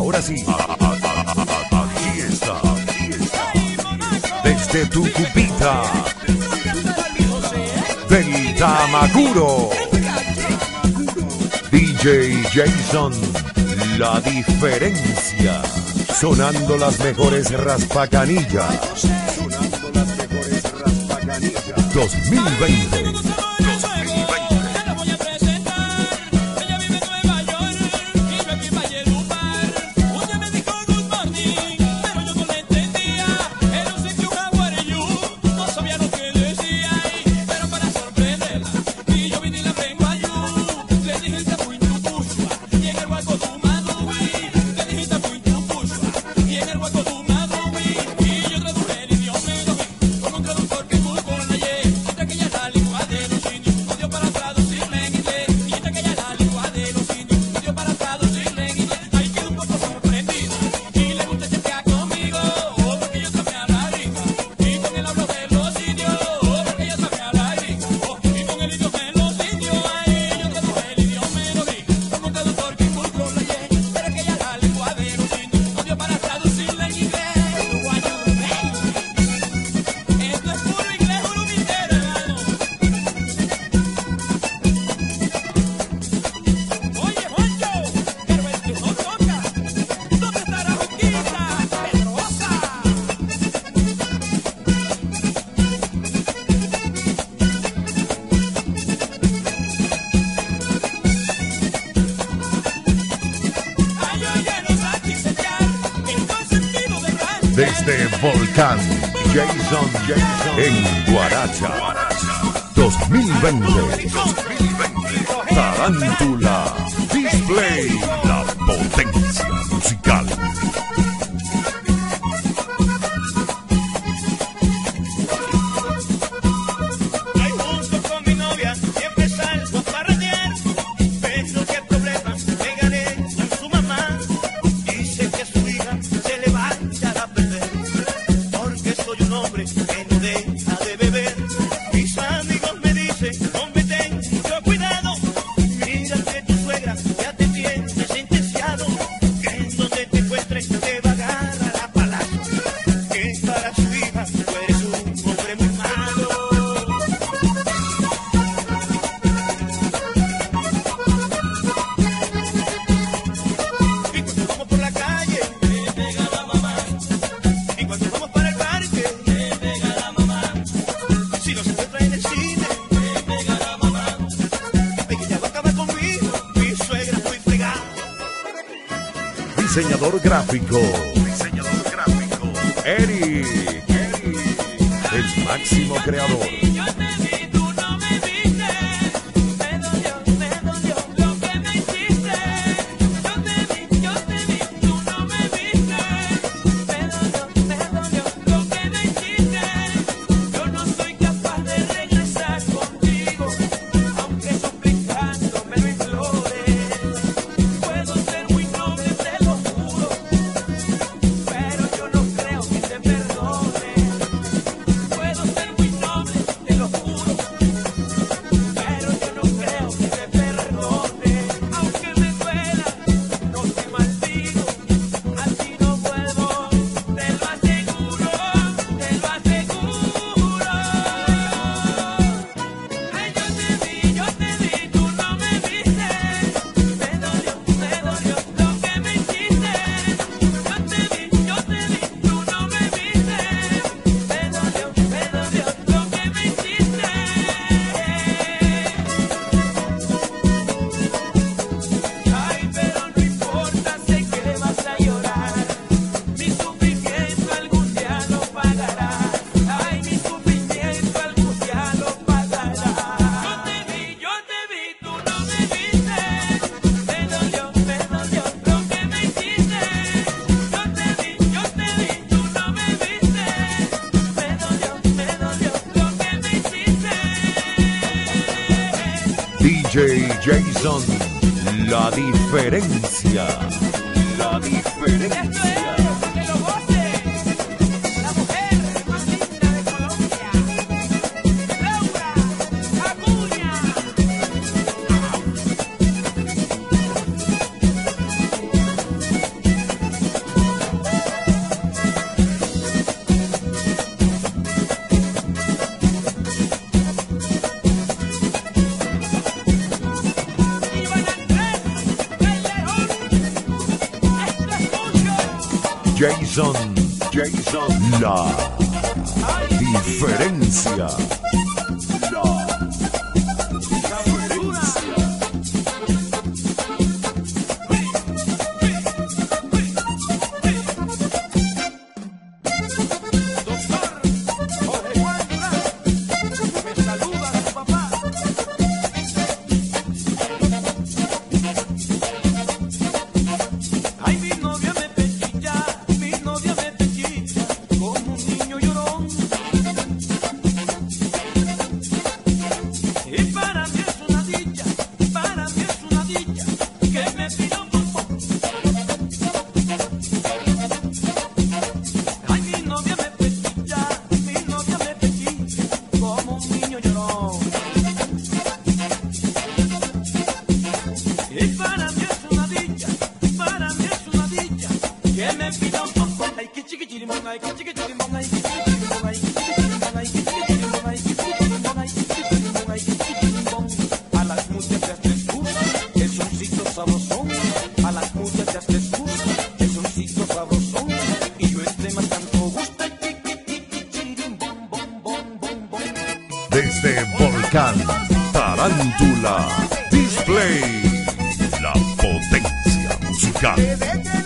ahora sí, aquí está, desde tu cupita, del Tamaguro, DJ Jason, la diferencia, sonando las mejores raspacanillas, 2020. Desde Volcán, Jason en Guaracha, 2020. Tarántula Display, la potencia musical. Diseñador gráfico, Eric, el máximo creador. DJ Jason, la diferencia, la diferencia. Jason, la diferencia. Desde Volcán, Tarántula Display, la potencia musical.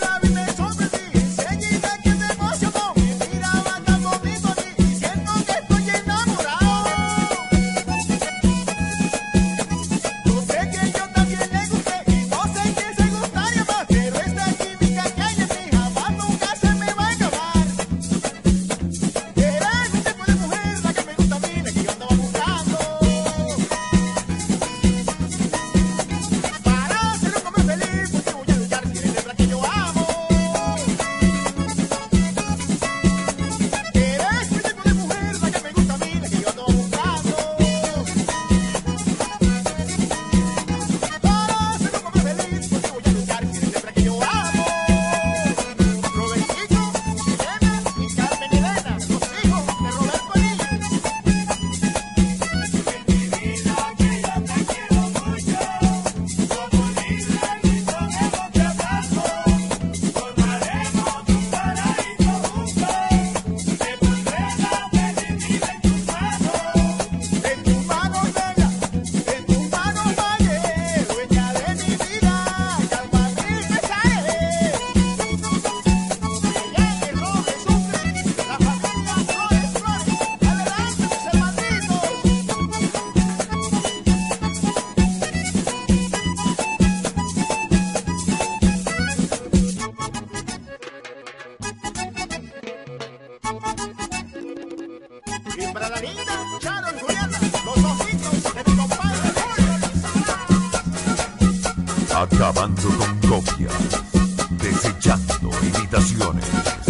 Acabando con copias, desechando imitaciones,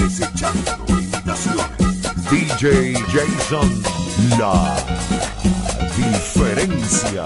DJ Jason, la diferencia.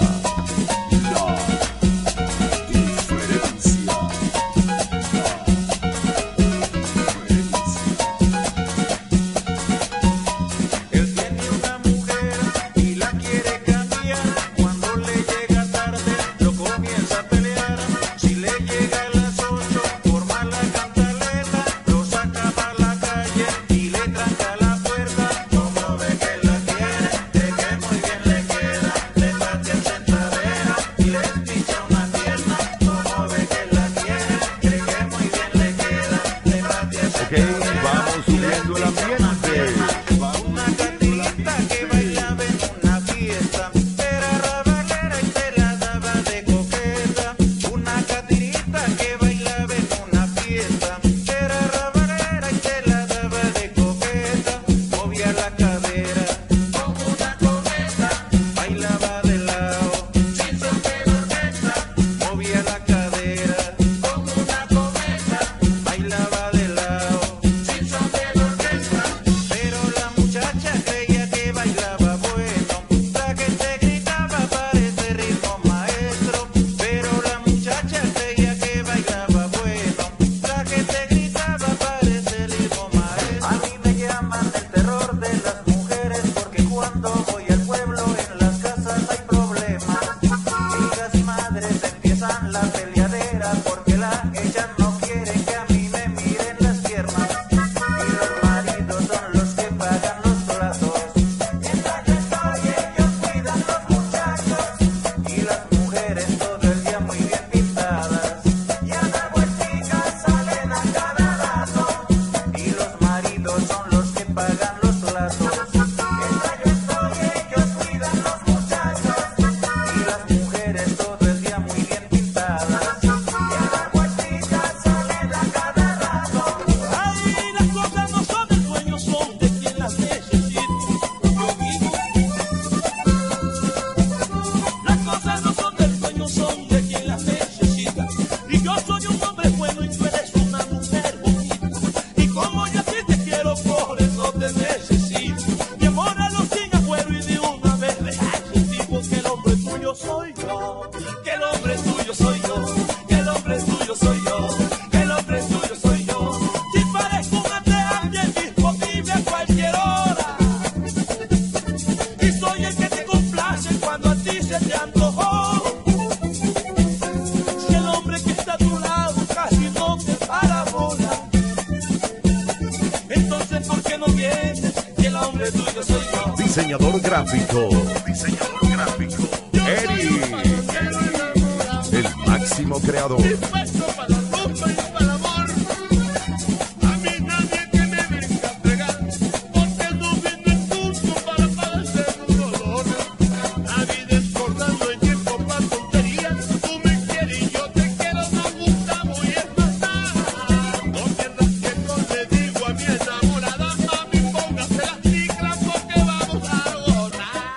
Vamos subiendo el ambiente. Una gatita que bailaba en una fiesta, era rabalera y se la daba de coqueta. Una gatita que bailaba en una fiesta, era rabalera y se la daba de coqueta. Movía la cadera como una cometa, bailaba de lado sin son de orquesta. Movía la cadera como una cometa, bailaba de lado. Pero la muchacha creía que bailaba bueno, la gente gritaba para ese ritmo maestro. Pero la muchacha creía que bailaba bueno, la gente gritaba para ese ritmo maestro. A mí me llaman el terror de las mujeres porque cuando voy al pueblo en las casas hay problemas. Hijas y madres empiezan la peleadera porque ellas no quieren que a mí me miren. entiendes que el hombre tuyo soy yo. Diseñador gráfico. Eri. El máximo creador. Dispuesto para la rumba y para el amor. A mí nadie que me venga a fregar, porque no vine al mundo para padecer un dolor. La vida es cortando el tiempo para tonterías. Tú me quieres y yo te quiero, nos gustamos y es más nada. No pierdas tiempo, le digo a mi enamorada, mami, póngase las chiclas porque vamos a gozar.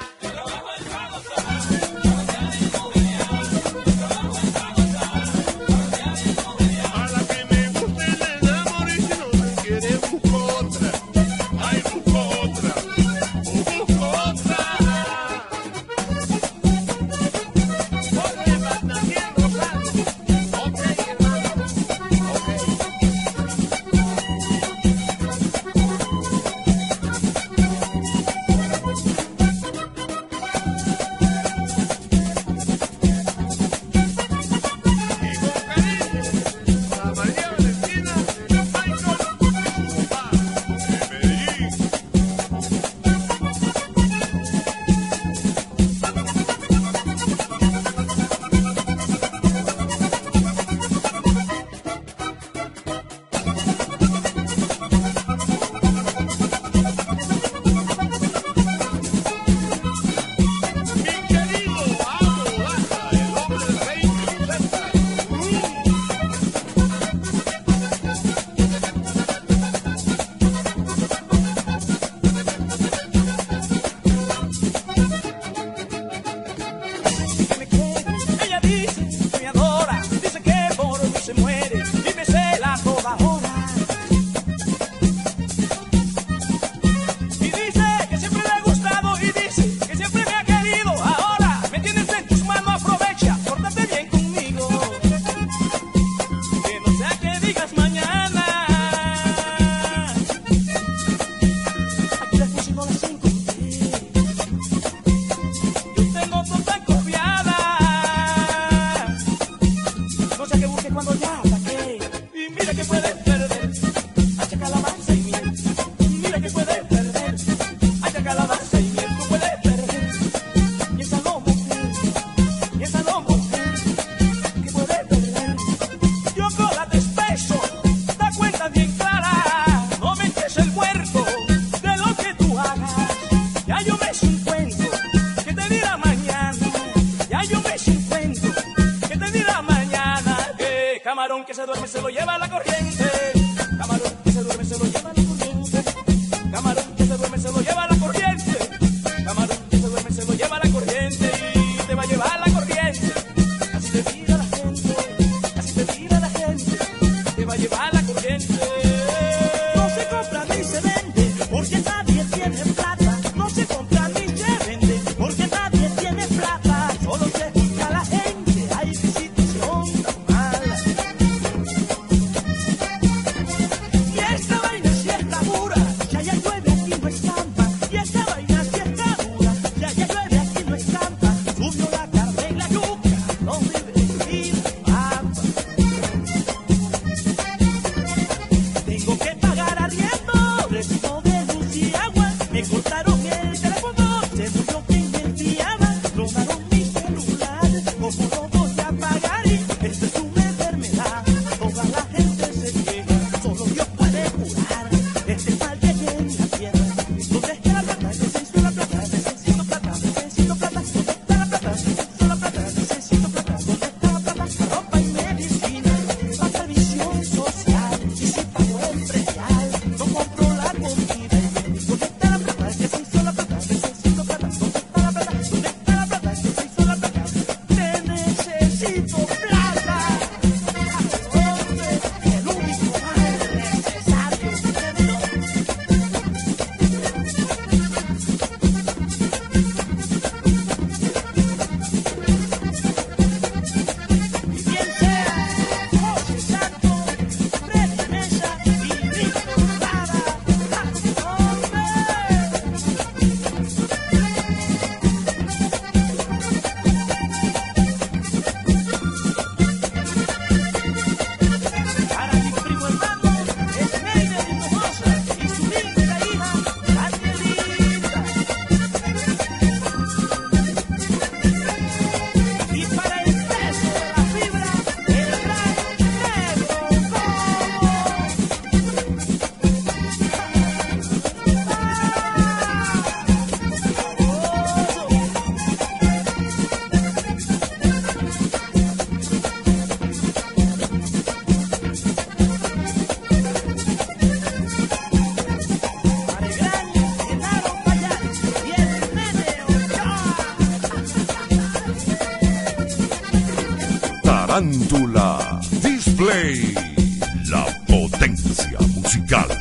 Tarántula Display, la potencia musical.